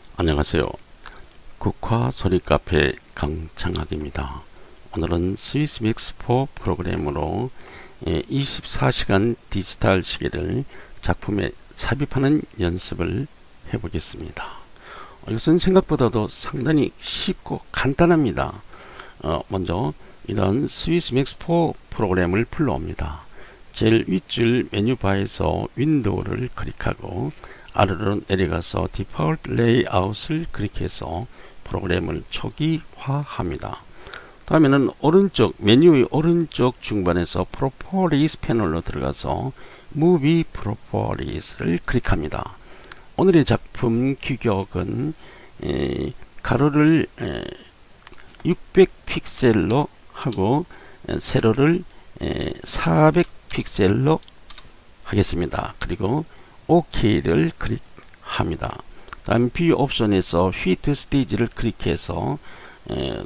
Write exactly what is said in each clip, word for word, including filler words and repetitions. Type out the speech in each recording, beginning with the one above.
안녕하세요. 국화 소리 카페 강창학입니다. 오늘은 스위스믹스 사 프로그램으로 이십사 시간 디지털 시계를 작품에 삽입하는 연습을 해보겠습니다. 이것은 생각보다도 상당히 쉽고 간단합니다. 어, 먼저 이런 스위스믹스 사 프로그램을 불러옵니다. 제일 윗줄 메뉴바에서 윈도우를 클릭하고 아래로 내려가서 디폴트 레이아웃을 클릭해서 프로그램을 초기화합니다. 다음에는 오른쪽 메뉴의 오른쪽 중반에서 프로퍼리스 패널로 들어가서 무비 프로퍼리스를 클릭합니다. 오늘의 작품 규격은 에, 가로를 에, 육백 픽셀로 하고 에, 세로를 에, 사백 픽셀로 하겠습니다. 그리고 오케이를 클릭합니다. 다음 뷰 옵션에서 Fit 스테이지를 클릭해서 에,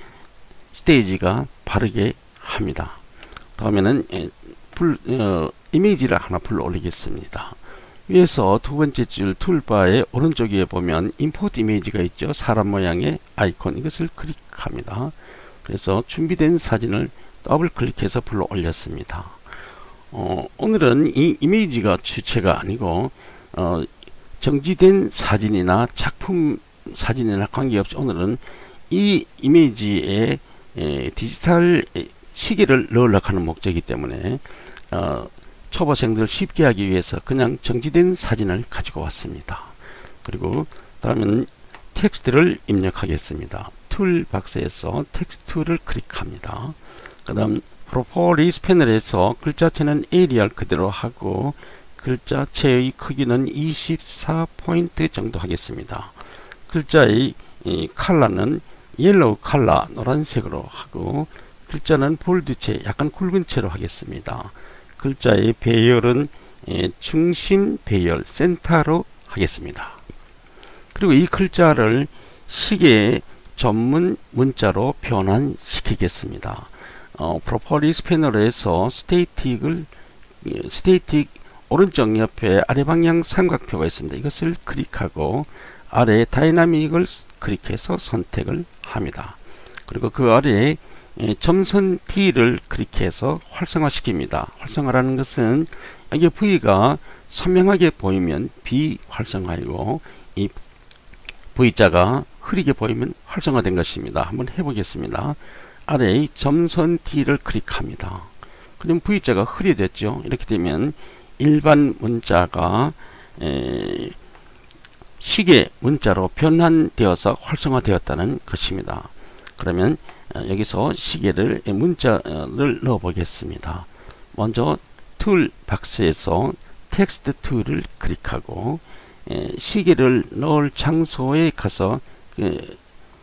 스테이지가 바르게 합니다. 다음에는 에, 불, 어, 이미지를 하나 불러 올리겠습니다. 위에서 두 번째 줄 툴바의 오른쪽 위에 보면 임포트 이미지가 있죠. 사람 모양의 아이콘, 이것을 클릭합니다. 그래서 준비된 사진을 더블 클릭해서 불러 올렸습니다. 어, 오늘은 이 이미지가 주체가 아니고 어, 정지된 사진이나 작품 사진이나 관계없이 오늘은 이 이미지에 에, 디지털 시계를 넣으려고 하는 목적이기 때문에 어, 초보생들 쉽게 하기 위해서 그냥 정지된 사진을 가지고 왔습니다. 그리고 다음은 텍스트를 입력하겠습니다. 툴박스에서 텍스트를 클릭합니다. 그 다음 프로퍼리스 패널에서 글자체는 에리얼 그대로 하고 글자체의 크기는 이십사 포인트 정도 하겠습니다. 글자의 이 컬러는 옐로우 컬러 노란색으로 하고 글자는 볼드체 약간 굵은 채로 하겠습니다. 글자의 배열은 예, 중심 배열 센터로 하겠습니다. 그리고 이 글자를 시계 전문 문자로 변환시키겠습니다. 어, 프로퍼리스 패널에서 스테이틱을 스테이틱 오른쪽 옆에 아래 방향 삼각표가 있습니다. 이것을 클릭하고 아래 다이나믹을 클릭해서 선택을 합니다. 그리고 그 아래에 예, 점선 T를 클릭해서 활성화시킵니다. 활성화라는 것은 이게 V가 선명하게 보이면 비활성화이고 이 V자가 흐리게 보이면 활성화된 것입니다. 한번 해보겠습니다. 아래의 점선 T를 클릭합니다. 그럼 V자가 흐려졌죠. 이렇게 되면 일반 문자가 에, 시계 문자로 변환되어서 활성화되었다는 것입니다. 그러면 여기서 시계를 문자를 넣어 보겠습니다. 먼저 툴 박스에서 텍스트 툴을 클릭하고 에, 시계를 넣을 장소에 가서 그,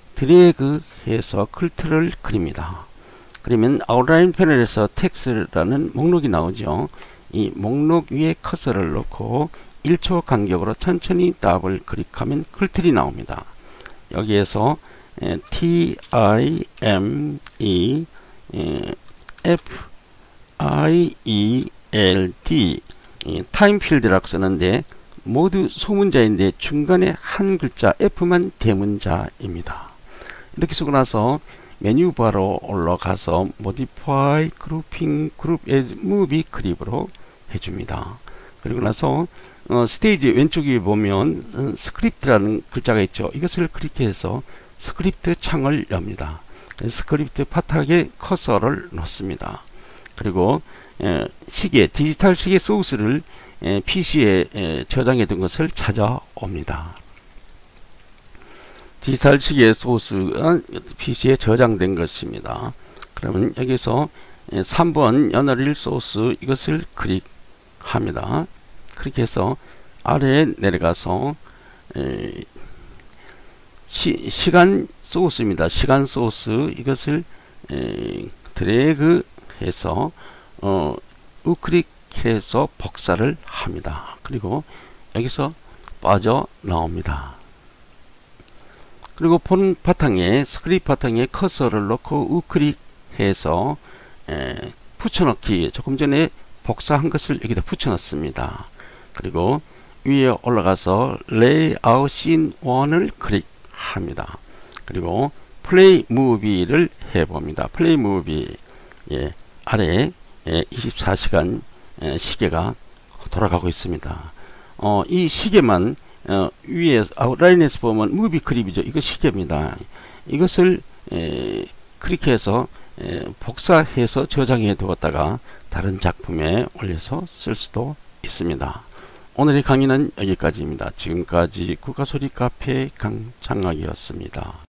드래그해서 글트를 그립니다. 그러면 아웃라인 패널에서 텍스트라는 목록이 나오죠. 이 목록 위에 커서를 놓고 일 초 간격으로 천천히 더블 클릭하면 글틀이 나옵니다. 여기에서 에, T I M E 에, F I E L D 타임 필드라고 쓰는데 모두 소문자인데 중간에 한 글자 F만 대문자입니다. 이렇게 쓰고 나서 메뉴바로 올라가서 Modify, Grouping, Group as Movie 그립으로 해줍니다. 그리고 나서 어, 스테이지 왼쪽 위에 보면 어, 스크립트라는 글자가 있죠. 이것을 클릭해서 스크립트 창을 엽니다. 스크립트 바닥에 커서를 놓습니다. 그리고 에, 시계, 디지털 시계 소스를 에, 피시에 에, 저장해 둔 것을 찾아옵니다. 디지털 시계 소스가 피시에 저장된 것입니다. 그러면 여기서 에, 삼 번 연어릴 소스 이것을 클릭합니다. 클릭해서 아래에 내려가서 에, 시, 시간 소스입니다. 시간 소스 이것을 에, 드래그 해서 어, 우클릭해서 복사를 합니다. 그리고 여기서 빠져나옵니다. 그리고 폰 바탕에 스크립트 바탕에 커서를 놓고 우클릭해서 에, 붙여넣기 조금 전에 복사한 것을 여기다 붙여넣습니다. 그리고 위에 올라가서 레이아웃 씬 일을 클릭합니다. 그리고 플레이 무비를 해봅니다. 플레이 무비, 예, 아래에 예, 이십사 시간 예, 시계가 돌아가고 있습니다. 어, 이 시계만 어, 위에 아웃라인에서 보면 무비 클립이죠. 이거 시계입니다. 이것을 에, 클릭해서 에, 복사해서 저장해 두었다가 다른 작품에 올려서 쓸 수도 있습니다. 오늘의 강의는 여기까지입니다. 지금까지 국가소리 카페 강창학이었습니다.